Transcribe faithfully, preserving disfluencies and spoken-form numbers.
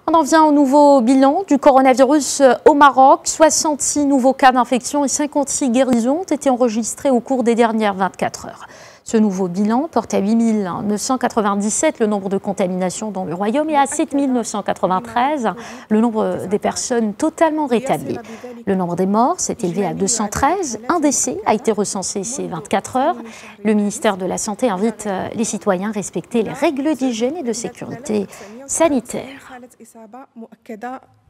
On en vient au nouveau bilan du coronavirus au Maroc. soixante-six nouveaux cas d'infection et cinquante-six guérisons ont été enregistrés au cours des dernières vingt-quatre heures. Ce nouveau bilan porte à huit mille neuf cent quatre-vingt-dix-sept le nombre de contaminations dans le royaume et à sept mille neuf cent quatre-vingt-treize le nombre des personnes totalement rétablies. Le nombre des morts s'est élevé à deux cent treize. Un décès a été recensé ces vingt-quatre heures. Le ministère de la Santé invite les citoyens à respecter les règles d'hygiène et de sécurité sanitaire.